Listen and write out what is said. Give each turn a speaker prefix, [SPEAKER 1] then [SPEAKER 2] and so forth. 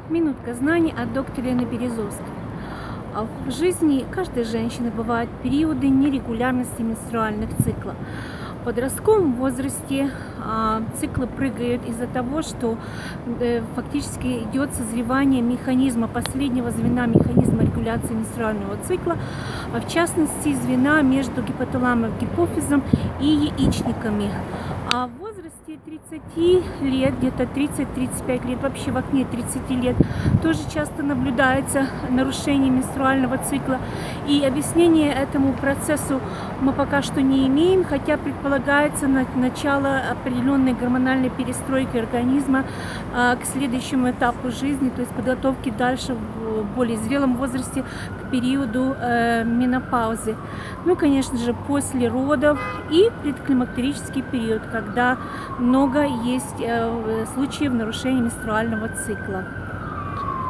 [SPEAKER 1] Минутка знаний от доктора Лены Березовской. В жизни каждой женщины бывают периоды нерегулярности менструальных циклов. В подростковом возрасте циклы прыгают из-за того, что фактически идет созревание механизма, последнего звена механизма регуляции менструального цикла, в частности звена между гипоталамом, гипофизом и яичниками. А в возрасте 30 лет, где-то 30-35 лет, вообще в окне 30 лет, тоже часто наблюдается нарушение менструального цикла. И объяснение этому процессу мы пока что не имеем, хотя предполагается начало определенной гормональной перестройки организма к следующему этапу жизни, то есть подготовки дальше в более зрелом возрасте к периоду менопаузы. Ну, конечно же, после родов и предклимактерический период, когда много есть случаев нарушения менструального цикла.